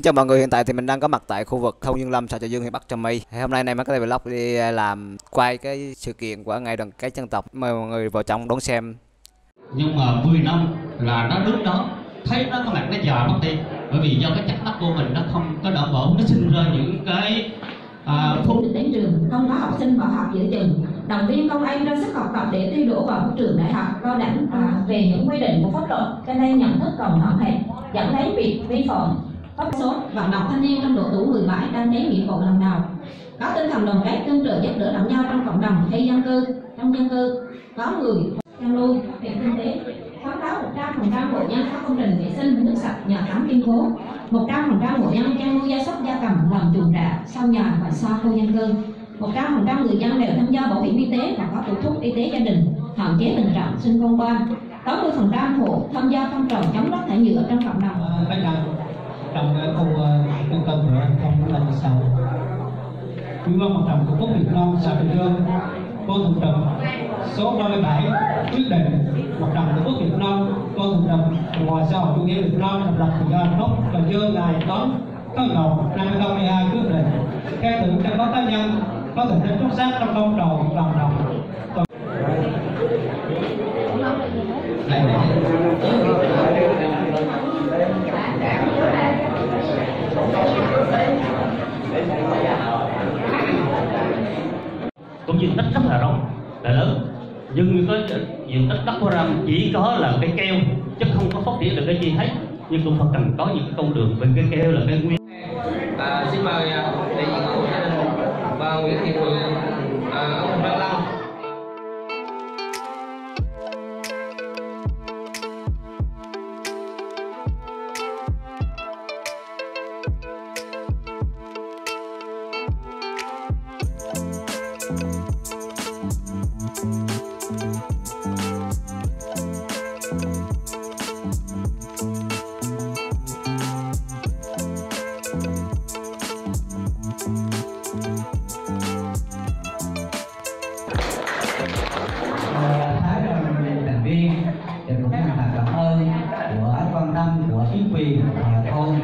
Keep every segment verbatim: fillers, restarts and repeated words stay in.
chào mọi người, hiện tại thì mình đang có mặt tại khu vực thôn Dương Lâm, xã Trà Dương, huyện Bắc Trà My. Hôm nay này mới có thể vlog đi làm quay cái sự kiện của ngày đoàn kết dân tộc. Mời mọi người vào trong đón xem. Nhưng mà mười năm là nó đứng đó, thấy nó có mặt nó già mất đi, bởi vì do cái chất đất của mình nó không có đảm bảo, nó sinh ra những cái à, phút đến trường, không có học sinh bỏ học giữa chừng, động viên con em ra sức học tập để thi đỗ vào các trường đại học cao đẳng à, về những quy định của pháp luật, cho nên nhận thức còn hạn hẹp, dẫn đến việc vi phạm pháp số. Vận động thanh niên trong độ tuổi mười bảy đăng ký nghĩa vụ lần nào, có tinh thần đoàn kết tương trợ giúp đỡ lẫn nhau trong cộng đồng hay dân cư. Trong dân cư có người chăn nuôi, phát triển kinh tế, phấn đấu một trăm phần trăm hộ dân có công trình vệ sinh nước sạch, nhà tắm kiên cố, một trăm phần trăm hộ dân chăn nuôi gia súc gia cầm làm chuồng trại sau nhà và xa khu dân cư, một trăm phần trăm người dân đều tham gia bảo hiểm y tế và có tủ thuốc y tế gia đình, hạn chế tình trạng sinh con qua, tám mươi phần trăm hộ tham gia phong trào chống rác thải nhựa trong cộng đồng. Trong cái khu trung tâm của không là như sau. Ủy ban Mặt trận Tổ quốc Việt Nam xã Trà Dương, Ban Thường trực số ba mươi bảy quyết định Mặt trận Tổ quốc Việt Nam, Ban Thường trực Cộng hòa xã hội chủ nghĩa Việt Nam thành lập thời gian nốt Trà Dương ngày tám tháng một năm hai nghìn không trăm hai mươi hai quyết định khen thưởng cho các cá nhân có thành tích xuất sắc trong phong trào vận động. cũng diện tích rất là rộng, là lớn, nhưng có diện tích đất của Ram chỉ có là cây keo chứ không có phát triển được cái gì hết, nhưng cũng phải cần có những con đường về cây keo là cây nguyên. À, xin mời đại diện của gia đình và Nguyễn Thị Phượng, à, ông Văn Long. Quan tâm của chính quyền và thôn.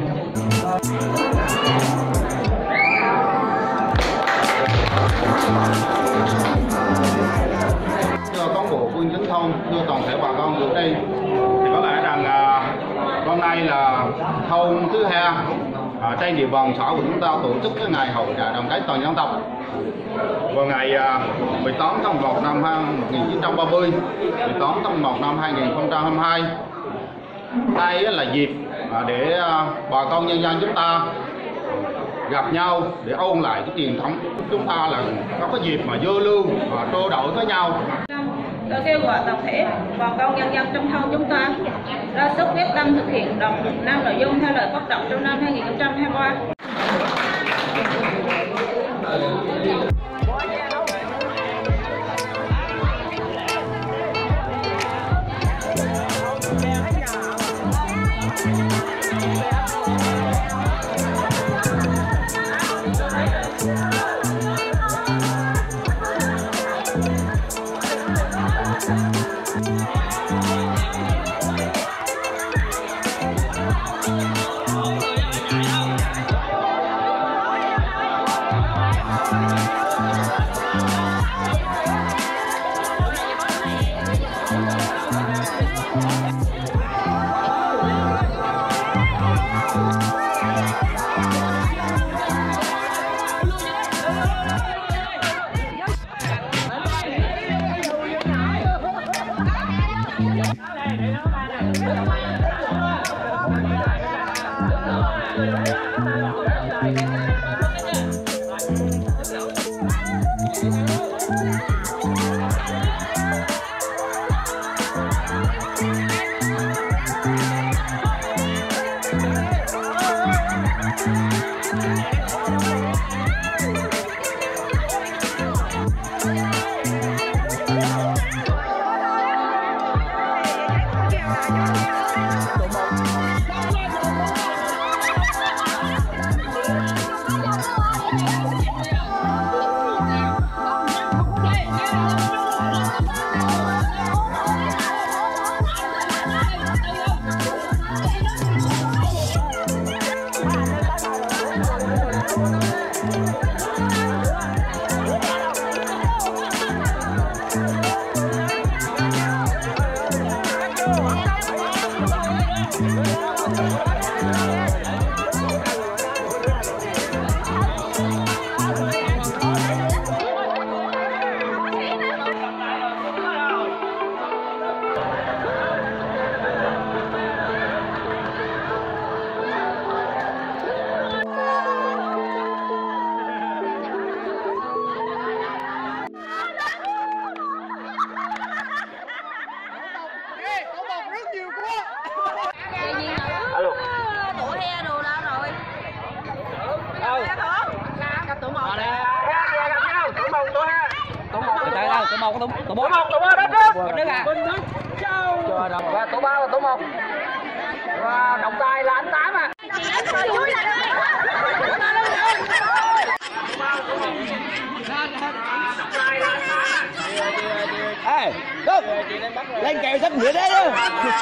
Thưa cán bộ quân chính thôn, thưa toàn thể bà con cử tri, thì có lẽ rằng à, hôm nay là thôn thứ hai à, trên địa bàn xã của chúng ta tổ chức cái ngày hội đại đoàn kết toàn dân tộc vào ngày à, mười tám tháng một năm một nghìn chín trăm ba mươi, mười tám tháng một năm hai nghìn không trăm hai mươi hai. Đây là dịp để bà con nhân dân chúng ta gặp nhau để ôn lại cái truyền thống chúng ta, là có cái dịp mà giao lưu và trao đổi với nhau. Tôi kêu gọi toàn thể bà con nhân dân trong thôn chúng ta ra sức quyết tâm thực hiện đồng năm nội dung theo lời phát động trong năm hai nghìn không trăm hai mươi ba. Tổ một, tổ một, tổ bốn, tổ ba đất trước, đất à. Chờ rồi, và tổ ba và tổ một. Và trọng tài là anh Tám à. Ê, Đức, lên kèo sách nữa đấy chứ.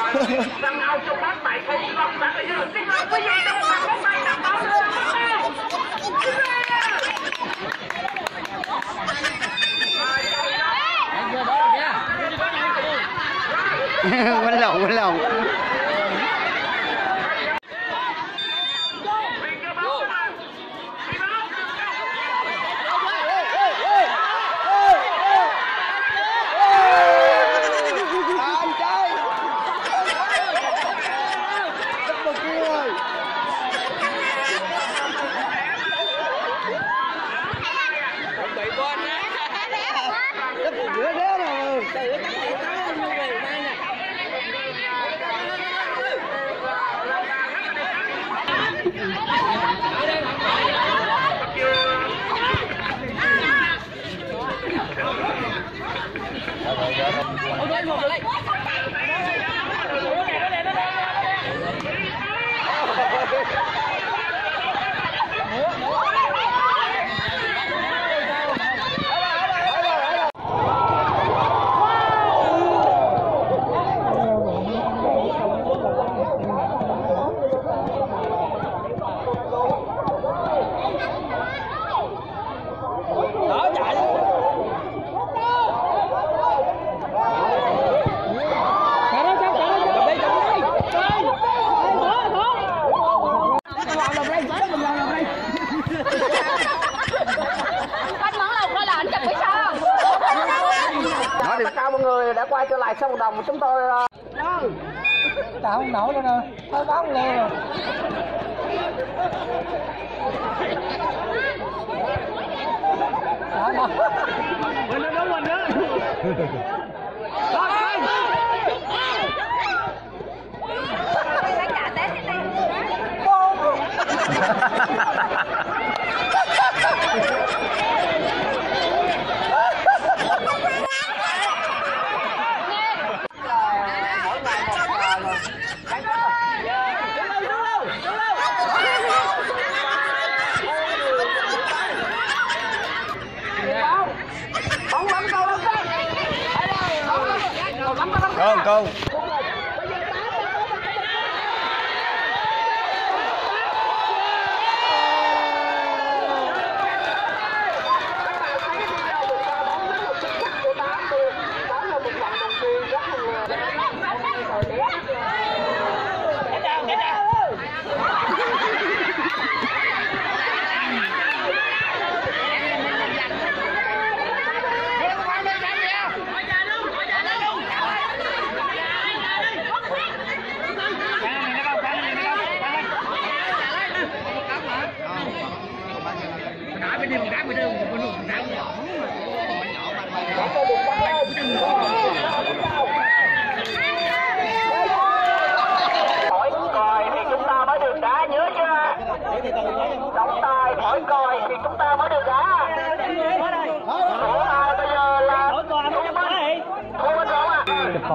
Quên lộn, quên lộn. Chào mọi người đã quay trở lại sân vận động của chúng tôi. Tạo không nổi luôn rồi, hơi bóng lên rồi. Đó đó. Mình nó mình đó. Con con. Thổi còi thì chúng ta mới được đá, nhớ chưa? Trọng tài thổi còi thì chúng ta mới được đá. Trọng tài bây giờ là thổi còi mới được đá. Thôi bên rộng à.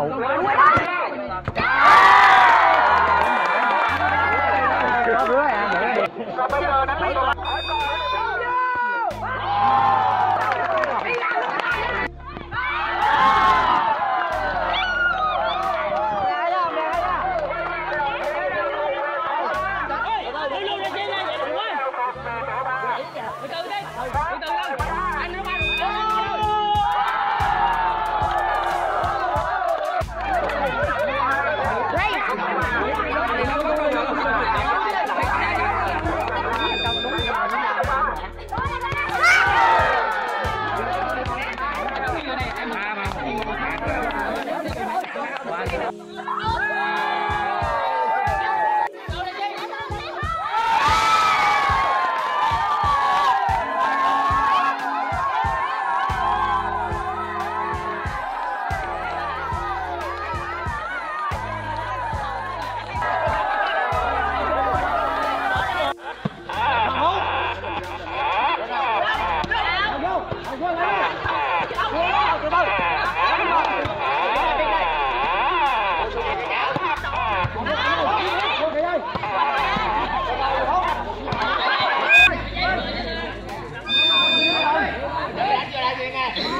Rồi bây giờ đánh lấy còi.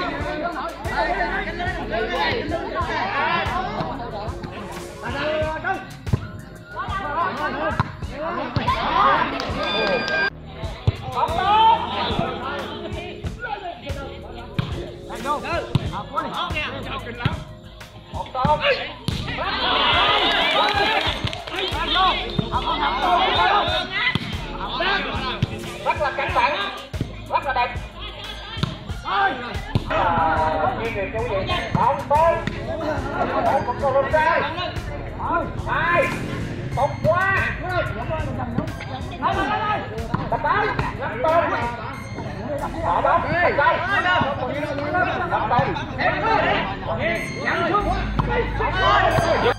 Rất là căng thẳng, rất là đẹp. Chuyên nghiệp cho quý vị. Bóng tới. Một một cầu lùi ra. Hai. Một qua. Đập bóng. Ngắm tôn. Bỏ bóng. Thành công. Ngắm tôn.